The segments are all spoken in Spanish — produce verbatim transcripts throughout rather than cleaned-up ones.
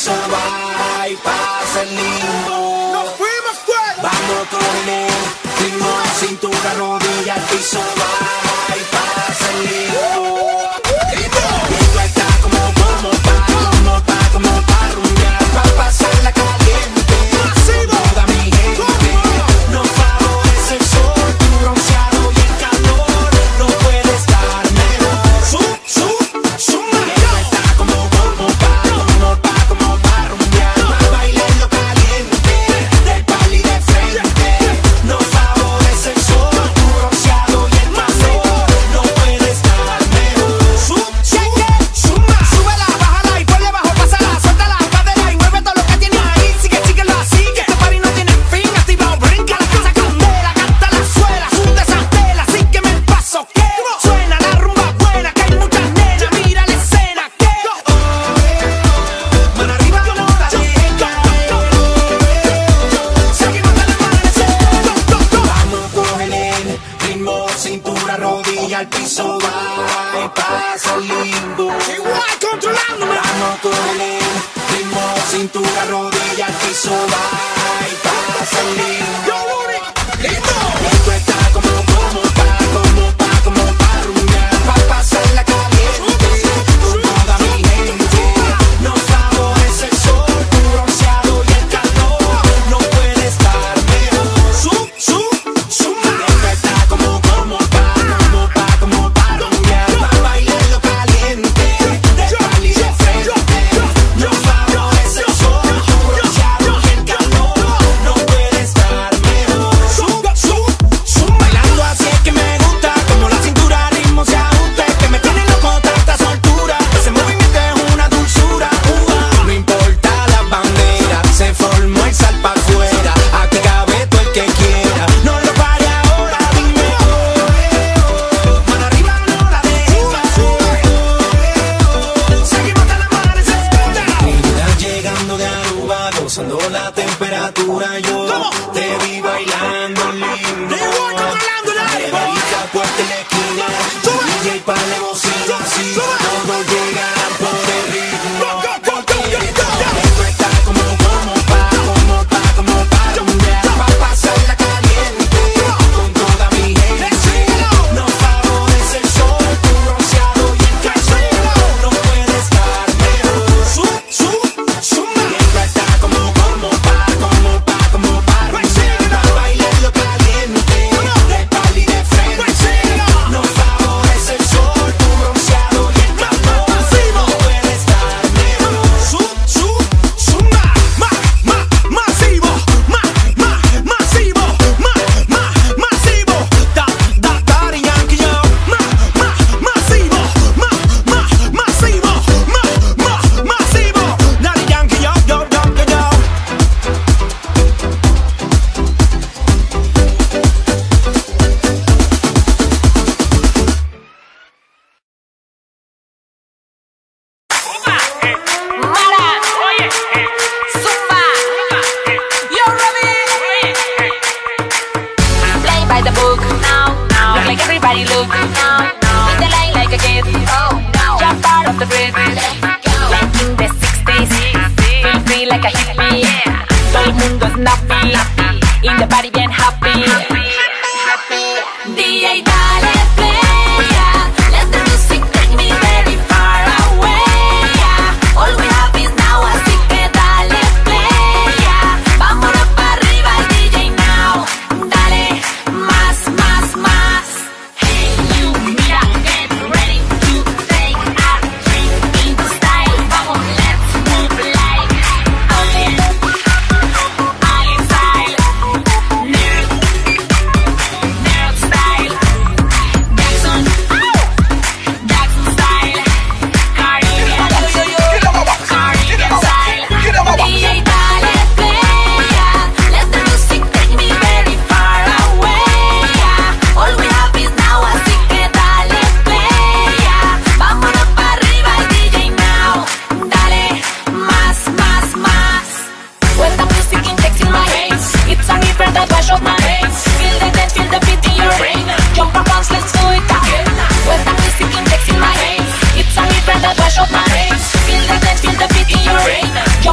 piso va y pasa el limbo. ¡Nos fuimos, pues! Vamos con el ritmo, cintura, rodilla, el piso va y pasa el limbo. Esto está como, como pa, como pa, como pa rumbear, pa pasarla caliente. Toda mi gente nos favorece el sol, tu bronceado y el calor. No puede estar mejor. Sub, sub, suma. Esto está como, como pa, como pa, como pa rumbear, pa bailarlo caliente, del pali de frente. Nos favorece el sol, tu bronceado y el calor. No puede estar mejor. Sub, sub, suma. Súbela, bájala y ponle bajo, pásala, suelta la cadera y mueve todo lo que tienes ahí. Sigue, síguelo así, que este party no tiene fin. Activa, brinca la casa candela, canta la suela, sunde esa tela, sígueme el paso que suena la rumba buena, que hay muchas nenas, mira la escena que mano arriba, no la dejes caer. Seguimos hasta el amanecer. Vamos con el ritmo, cintura, rodilla, al piso va y pasa el limbo. Igual controlándome. Vamos con el ritmo, cintura, rodilla, al piso va y pasa el limbo. Yo, Luri, listo. Esto está como, como pa, como pa, como pa rumbear, pa pasarla caliente. Con toda mi gente nos favorece el sol, tu bronceado y el calor. No puede estar mejor. Sub, sub, suma. Esto está como, como pa, como pa, como pa rumbear, pa bailarlo caliente.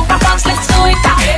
Super fans, let's do it.